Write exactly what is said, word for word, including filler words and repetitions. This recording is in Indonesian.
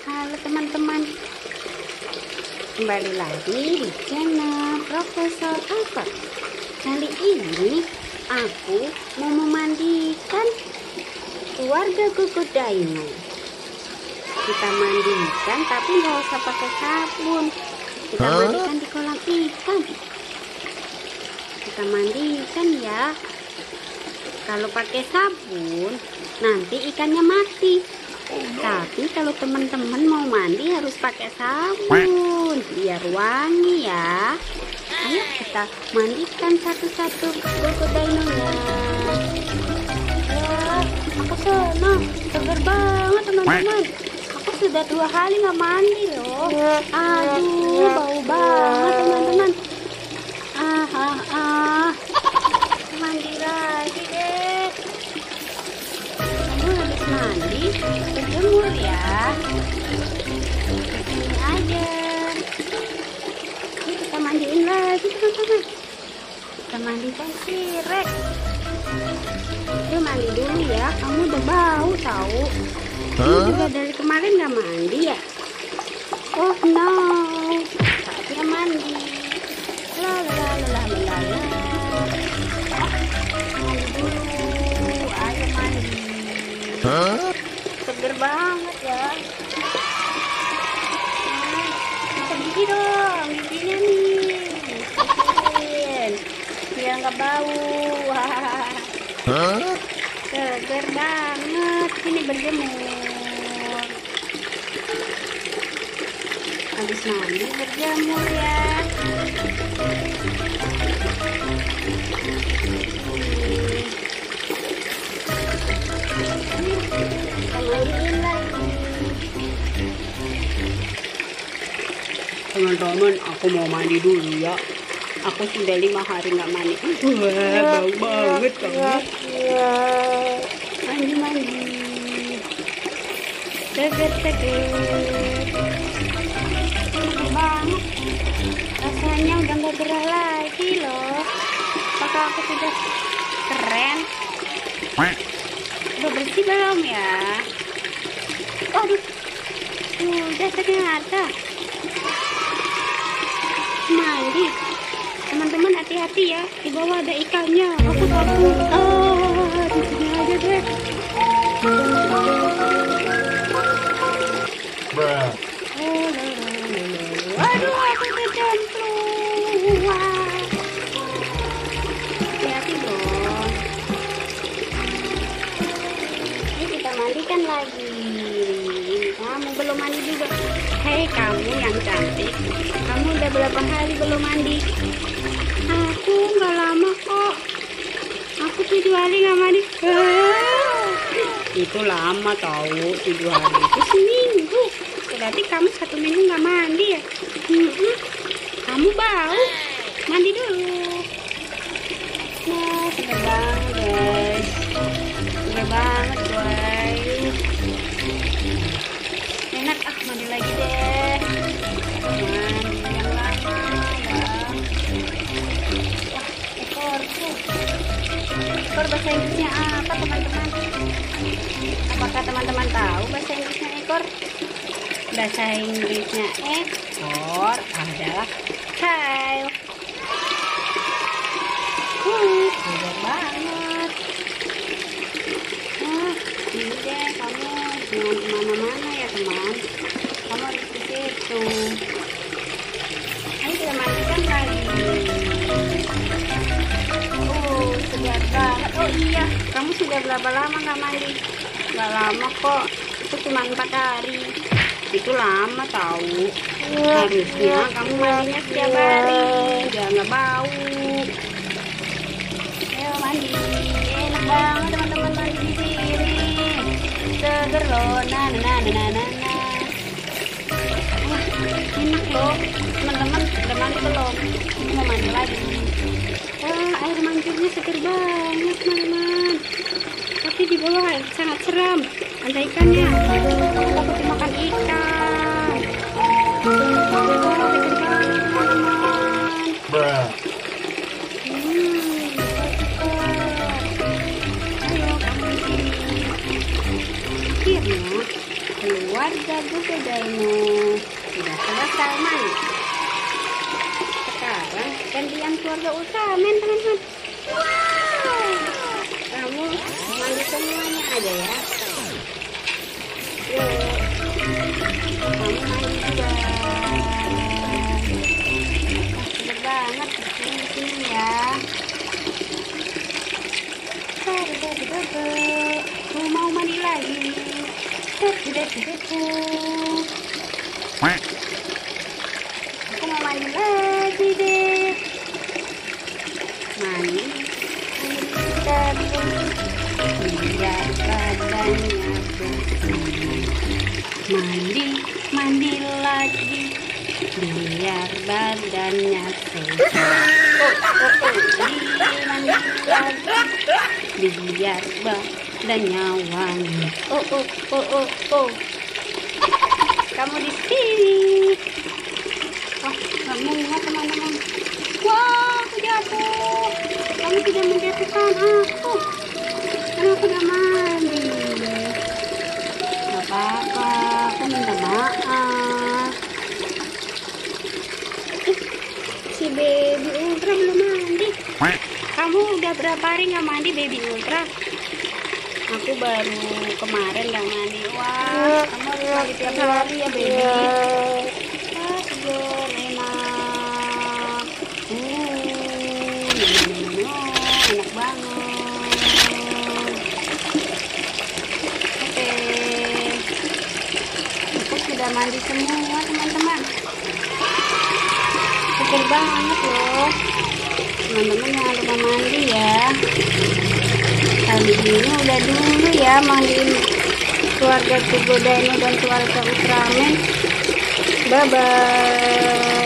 Halo teman-teman, kembali lagi di channel Profesor Angkot. Kali ini aku mau memandikan keluarga Gugu Daino. Kita mandikan tapi nggak usah pakai sabun. Kita huh? mandikan di kolam ikan. Kita mandikan ya. Kalau pakai sabun nanti ikannya mati. Tapi kalau teman-teman mau mandi harus pakai sabun biar wangi ya. Ayo kita mandikan satu-satu Gugu Daino ya. Wah, aku senang, seger banget teman-teman. Aku sudah dua kali nggak mandi loh. Aduh, bau banget teman-teman. Ah ah ah. Mandi lagi deh. Kamu habis mandi, berjemur ya. Ini aja. Ini kita mandiin lagi teman-teman. Kita mandikan sirek. Yuk mandi dulu ya. Kamu udah bau tahu. Kamu juga dari kemarin nggak mandi ya. Oh no. Saatnya mandi. La la la la la la la. Mandi dulu. Ayo mandi. Huh? Seger banget ya. Nah, bisa gigi dong, giginya nih. Gigiin. Biar nggak bau. Huh? Seger banget. Ini berjemur. Habis mandi berjemur ya. Teman-teman, aku mau mandi dulu ya. Aku sudah lima hari nggak mandi. Wah, bau banget kamu. Mandi mandi. Seger seger. Seger banget. Rasanya udah nggak gerah lagi loh. Apakah aku sudah keren? Udah bersih belum ya? Aduh, udah ternyata. Mandi, teman-teman hati-hati ya, di bawah ada ikannya. Aku takut. Ah, di sini aja deh. Bruh. Oh, aduh, aku kecemplung. Wah, hati-hati dong. Ini kita mandikan lagi. Kamu belum mandi juga. Hei kamu yang cantik, kamu udah berapa hari belum mandi? Aku nggak lama kok. Aku tujuh hari nggak mandi. Ah, itu lama tahu, tujuh hari itu seminggu. Berarti kamu satu minggu nggak mandi ya? Hmm, kamu bau. Mandi dulu. Nah, seger banget guys. Seger banget guys. Enak ah, mandi lagi deh. Mandi yang lama ya. Wah, ekorku. Ekor bahasa Inggrisnya apa teman-teman? Apakah teman-teman tahu bahasa Inggrisnya ekor? Bahasa Inggrisnya ekor adalah tail. Uh, segar banget. Nah, ini deh kamu jangan kemana-mana ya teman. Kamu harus di situ. Ayo kita mandikan lagi. Oh, segar banget. Oh iya, kamu sudah berapa lama nggak mandi? Nggak lama kok. Itu cuma empat hari. Itu lama tahu. Harusnya kamu mandinya setiap hari. Biar nggak bau. Ayo mandi. Enak banget teman-teman mandi di sini. Seger loh, nah nah nah nah nah nah. Wah, enak loh teman-teman. Udah mandi belum? Mau mandi lagi. Wah, air mancurnya seger banget teman-teman. Tapi di bawah air sangat seram. Ada ikannya. Takut dimakan ikan. Seger banget teman-teman. Bruh. Akhirnya keluarga Google Dino sudah selesai mandi. Sekarang gantian keluarga Ultraman, teman-teman. Wow, kamu mandi semuanya aja ya. Yuk, kamu mandi juga. Seger banget di sini ya. Aku mau mandi lagi. Aku mau mandi lagi deh. Mandi, terus biar badannya bersih. Mandi, mandi lagi biar badannya sehat. Oh, oh, oh, mandi lagi biar badannya wangi. Oh, oh, oh, oh, oh. Kamu di sini. Wah, nggak muat teman-teman. Wah, aku jatuh. Kamu tidak menjatuhkan aku. Karena aku udah mandi. Gak apa-apa, aku minta maaf. Eh, si baby Ultra belum mandi. Kamu udah berapa hari nggak mandi, baby Ultra? Aku baru kemarin nggak mandi. Wah, kamu harus mandi tiap hari ya, baby. Ah, tidur enak. Hmm, enak banget. Oke, aku sudah mandi semua, teman-teman. Seger banget loh. Teman-teman jangan lupa mandi ya. Kali ini udah dulu ya mandiin keluarga Google Dino dan keluarga Ultraman. Bye bye.